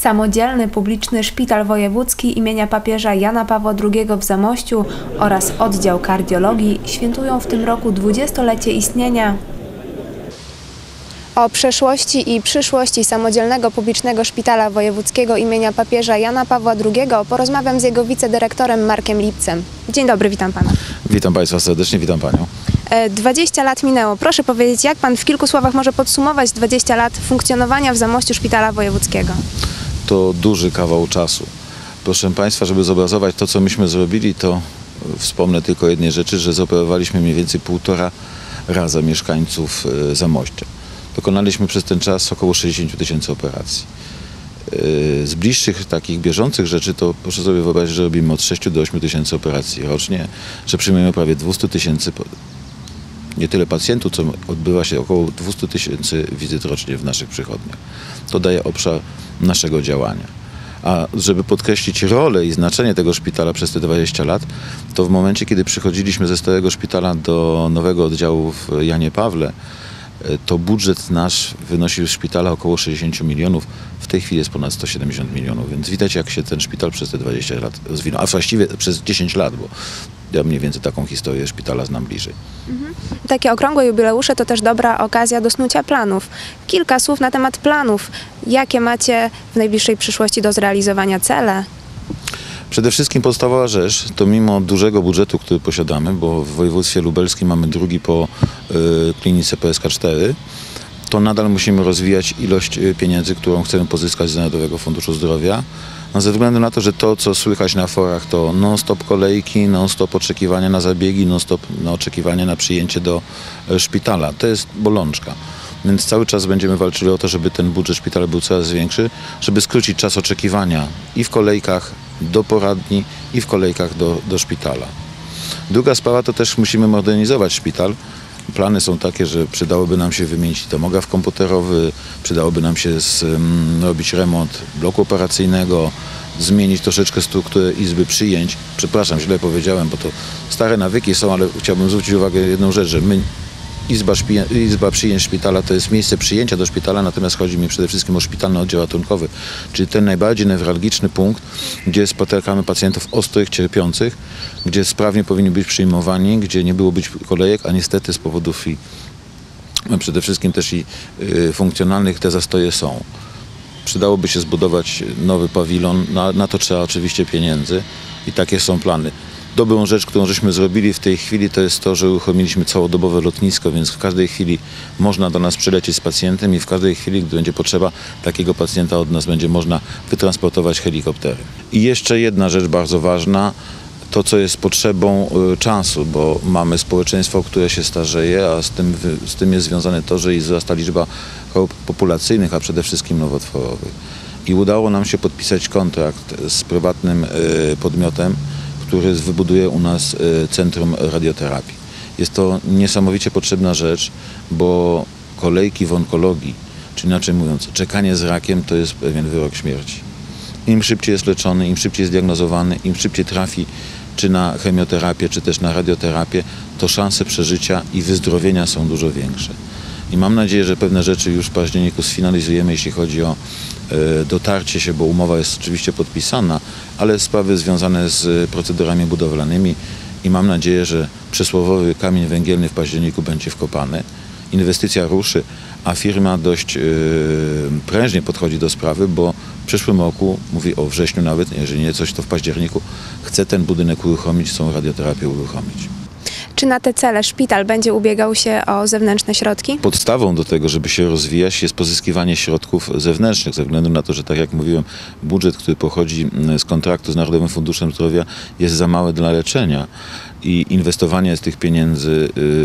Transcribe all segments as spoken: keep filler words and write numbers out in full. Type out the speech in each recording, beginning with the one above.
Samodzielny publiczny szpital wojewódzki imienia papieża Jana Pawła drugiego w Zamościu oraz oddział kardiologii świętują w tym roku dwudziestolecie istnienia. O przeszłości i przyszłości Samodzielnego Publicznego Szpitala Wojewódzkiego imienia papieża Jana Pawła drugiego porozmawiam z jego wicedyrektorem Markiem Lipcem. Dzień dobry, witam pana. Witam państwa serdecznie, witam panią. dwadzieścia lat minęło. Proszę powiedzieć, jak pan w kilku słowach może podsumować dwadzieścia lat funkcjonowania w Zamościu Szpitala Wojewódzkiego? To duży kawał czasu. Proszę państwa, żeby zobrazować to, co myśmy zrobili, to wspomnę tylko jednej rzeczy, że zoperowaliśmy mniej więcej półtora raza mieszkańców Zamościa. Dokonaliśmy przez ten czas około sześćdziesiąt tysięcy operacji. Z bliższych takich bieżących rzeczy to proszę sobie wyobrazić, że robimy od sześciu do ośmiu tysięcy operacji rocznie, że przyjmujemy prawie dwieście tysięcy, nie tyle pacjentów, co odbywa się około dwieście tysięcy wizyt rocznie w naszych przychodniach. To daje obszar naszego działania. A żeby podkreślić rolę i znaczenie tego szpitala przez te dwadzieścia lat, to w momencie, kiedy przychodziliśmy ze starego szpitala do nowego oddziału w Janie Pawle, to budżet nasz wynosił z szpitala około sześćdziesiąt milionów. W tej chwili jest ponad sto siedemdziesiąt milionów, więc widać, jak się ten szpital przez te dwadzieścia lat rozwinął. A właściwie przez dziesięć lat, bo ja mniej więcej taką historię szpitala znam bliżej. Mhm. Takie okrągłe jubileusze to też dobra okazja do snucia planów. Kilka słów na temat planów. Jakie macie w najbliższej przyszłości do zrealizowania cele? Przede wszystkim podstawowa rzecz, to mimo dużego budżetu, który posiadamy, bo w województwie lubelskim mamy drugi po y, klinice P S K cztery, to nadal musimy rozwijać ilość pieniędzy, którą chcemy pozyskać z Narodowego Funduszu Zdrowia. No, ze względu na to, że to, co słychać na forach, to non-stop kolejki, non-stop oczekiwania na zabiegi, non-stop no, oczekiwania na przyjęcie do y, szpitala. To jest bolączka. Więc cały czas będziemy walczyli o to, żeby ten budżet szpitala był coraz większy, żeby skrócić czas oczekiwania i w kolejkach do poradni, i w kolejkach do, do szpitala. Druga sprawa to też musimy modernizować szpital. Plany są takie, że przydałoby nam się wymienić tomograf komputerowy, przydałoby nam się z, um, robić remont bloku operacyjnego, zmienić troszeczkę strukturę izby przyjęć. Przepraszam, źle powiedziałem, bo to stare nawyki są, ale chciałbym zwrócić uwagę na jedną rzecz, że my Izba, Izba przyjęć szpitala to jest miejsce przyjęcia do szpitala, natomiast chodzi mi przede wszystkim o szpitalny oddział ratunkowy, czyli ten najbardziej newralgiczny punkt, gdzie spotykamy pacjentów ostrych, cierpiących, gdzie sprawnie powinni być przyjmowani, gdzie nie było być kolejek, a niestety z powodów i przede wszystkim też i y, funkcjonalnych te zastoje są. Przydałoby się zbudować nowy pawilon, na, na to trzeba oczywiście pieniędzy i takie są plany. Dobrą rzecz, którą żeśmy zrobili w tej chwili, to jest to, że uruchomiliśmy całodobowe lotnisko, więc w każdej chwili można do nas przylecieć z pacjentem i w każdej chwili, gdy będzie potrzeba takiego pacjenta, od nas będzie można wytransportować helikopterem. I jeszcze jedna rzecz bardzo ważna, to co jest potrzebą y, czasu, bo mamy społeczeństwo, które się starzeje, a z tym, z tym jest związane to, że wzrasta liczba chorób populacyjnych, a przede wszystkim nowotworowych. I udało nam się podpisać kontrakt z prywatnym y, podmiotem, który wybuduje u nas Centrum Radioterapii. Jest to niesamowicie potrzebna rzecz, bo kolejki w onkologii, czy inaczej mówiąc, czekanie z rakiem to jest pewien wyrok śmierci. Im szybciej jest leczony, im szybciej jest diagnozowany, im szybciej trafi czy na chemioterapię, czy też na radioterapię, to szanse przeżycia i wyzdrowienia są dużo większe. I mam nadzieję, że pewne rzeczy już w październiku sfinalizujemy, jeśli chodzi o e, dotarcie się, bo umowa jest oczywiście podpisana, ale sprawy związane z procedurami budowlanymi i mam nadzieję, że przysłowiowy kamień węgielny w październiku będzie wkopany. Inwestycja ruszy, a firma dość e, prężnie podchodzi do sprawy, bo w przyszłym roku, mówię o wrześniu nawet, jeżeli nie coś, to w październiku, chce ten budynek uruchomić, chcą radioterapię uruchomić. Czy na te cele szpital będzie ubiegał się o zewnętrzne środki? Podstawą do tego, żeby się rozwijać, jest pozyskiwanie środków zewnętrznych, ze względu na to, że tak jak mówiłem, budżet, który pochodzi z kontraktu z Narodowym Funduszem Zdrowia, jest za mały dla leczenia i inwestowanie z tych pieniędzy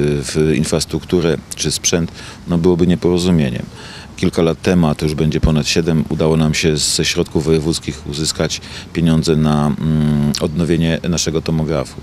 w infrastrukturę czy sprzęt no byłoby nieporozumieniem. Kilka lat temu, a to już będzie ponad siedem, udało nam się ze środków wojewódzkich uzyskać pieniądze na mm, odnowienie naszego tomografu.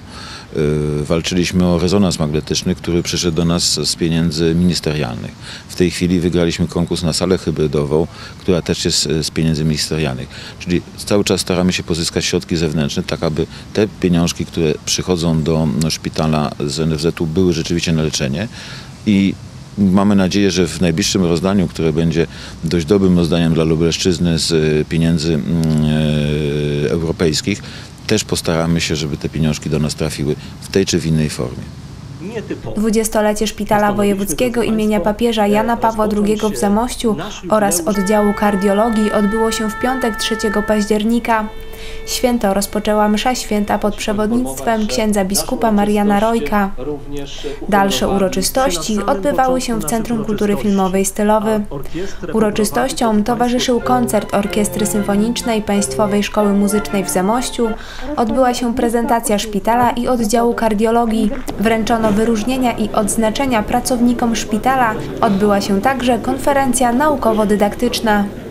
Yy, walczyliśmy o rezonans magnetyczny, który przyszedł do nas z pieniędzy ministerialnych. W tej chwili wygraliśmy konkurs na salę hybrydową, która też jest z pieniędzy ministerialnych. Czyli cały czas staramy się pozyskać środki zewnętrzne, tak aby te pieniążki, które przychodzą do no, szpitala z N F Z u były rzeczywiście na leczenie i Mamy nadzieję, że w najbliższym rozdaniu, które będzie dość dobrym rozdaniem dla Lubelszczyzny z pieniędzy e, europejskich, też postaramy się, żeby te pieniążki do nas trafiły w tej czy w innej formie. dwudziestolecie Szpitala Wojewódzkiego imienia papieża Jana Pawła drugiego w Zamościu oraz oddziału kardiologii odbyło się w piątek trzeciego października. Święto rozpoczęła msza święta pod przewodnictwem księdza biskupa Mariana Rojka. Dalsze uroczystości odbywały się w Centrum Kultury Filmowej Stylowy. Uroczystościom towarzyszył koncert Orkiestry Symfonicznej Państwowej Szkoły Muzycznej w Zamościu, odbyła się prezentacja szpitala i oddziału kardiologii, wręczono wyróżnienia i odznaczenia pracownikom szpitala, odbyła się także konferencja naukowo-dydaktyczna.